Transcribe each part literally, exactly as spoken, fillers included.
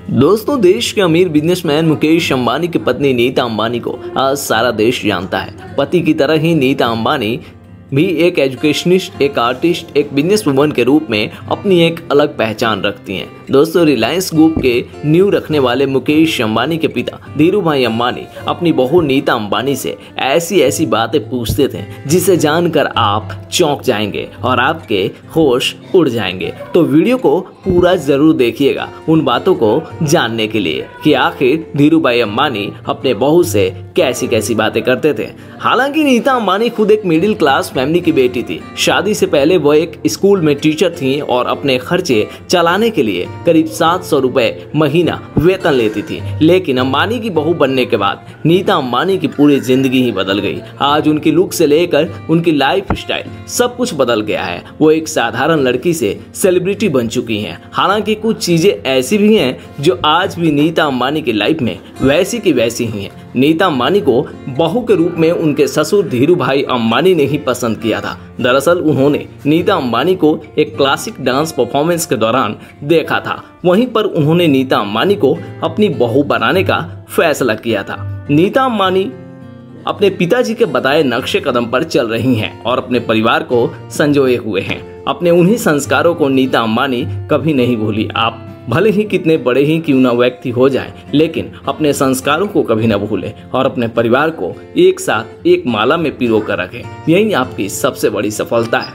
दोस्तों, देश के अमीर बिजनेसमैन मुकेश अंबानी की पत्नी नीता अंबानी को आज सारा देश जानता है। पति की तरह ही नीता अंबानी भी एक एजुकेशनिस्ट, एक आर्टिस्ट, एक बिजनेस वुमन के रूप में अपनी एक अलग पहचान रखती हैं। दोस्तों, रिलायंस ग्रुप के नींव रखने वाले मुकेश अंबानी के पिता धीरू भाई अंबानी अपनी बहू नीता अंबानी से ऐसी ऐसी बातें पूछते थे जिसे जानकर आप चौंक जाएंगे और आपके होश उड़ जाएंगे। तो वीडियो को पूरा जरूर देखिएगा उन बातों को जानने के लिए कि आखिर धीरू भाई अंबानी अपने बहू से कैसी कैसी बातें करते थे। हालांकि नीता अंबानी खुद एक मिडिल क्लास फैमिली की बेटी थी। शादी से पहले वो एक स्कूल में टीचर थी और अपने खर्चे चलाने के लिए करीब सात सौ रुपए महीना वेतन लेती थी। लेकिन अंबानी की बहू बनने के बाद नीता अंबानी की पूरी जिंदगी ही बदल गई। आज उनकी लुक से लेकर उनकी लाइफ स्टाइल सब कुछ बदल गया है। वो एक साधारण लड़की से सेलिब्रिटी बन चुकी हैं। हालांकि कुछ चीजें ऐसी भी हैं जो आज भी नीता अंबानी की लाइफ में वैसी की वैसी ही हैं। नीता अंबानी को बहू के रूप में उनके ससुर धीरू भाई अंबानी ने ही पसंद किया था। दरअसल उन्होंने नीता अंबानी को एक क्लासिक डांस परफॉर्मेंस के दौरान देखा था। वहीं पर उन्होंने नीता अंबानी को अपनी बहू बनाने का फैसला किया था। नीता अंबानी अपने पिताजी के बताए नक्शे कदम पर चल रही हैं और अपने परिवार को संजोए हुए हैं। अपने उन्हीं संस्कारों को नीता अंबानी कभी नहीं भूली। आप भले ही कितने बड़े ही क्यों ना व्यक्ति हो जाएं, लेकिन अपने संस्कारों को कभी न भूलें और अपने परिवार को एक साथ एक माला में पिरो कर रखें। यही आपकी सबसे बड़ी सफलता है।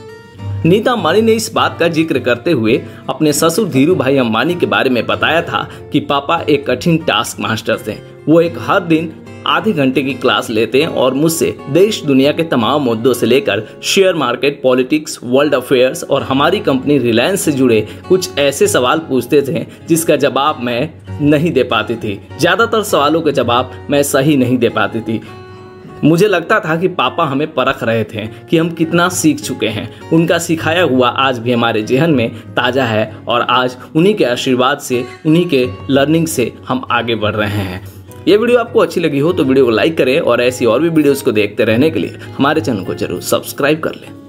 नीता अंबानी ने इस बात का जिक्र करते हुए अपने ससुर धीरू भाई अंबानी के बारे में बताया था कि पापा एक कठिन टास्क मास्टर थे। वो एक हर दिन आधे घंटे की क्लास लेते हैं और मुझसे देश दुनिया के तमाम मुद्दों से लेकर share market, politics, world affairs और हमारी कंपनी रिलायंस से जुड़े कुछ ऐसे सवाल पूछते थे जिसका जवाब मैं नहीं दे पाती थी। ज्यादातर सवालों के जवाब मैं सही नहीं दे पाती थी। मुझे लगता था कि पापा हमें परख रहे थे कि हम कितना सीख चुके हैं। उनका सिखाया हुआ आज भी हमारे जहन में ताज़ा है और आज उन्हीं के आशीर्वाद से, उन्हीं के लर्निंग से हम आगे बढ़ रहे हैं। ये वीडियो आपको अच्छी लगी हो तो वीडियो को लाइक करें और ऐसी और भी वीडियोस को देखते रहने के लिए हमारे चैनल को जरूर सब्सक्राइब कर लें।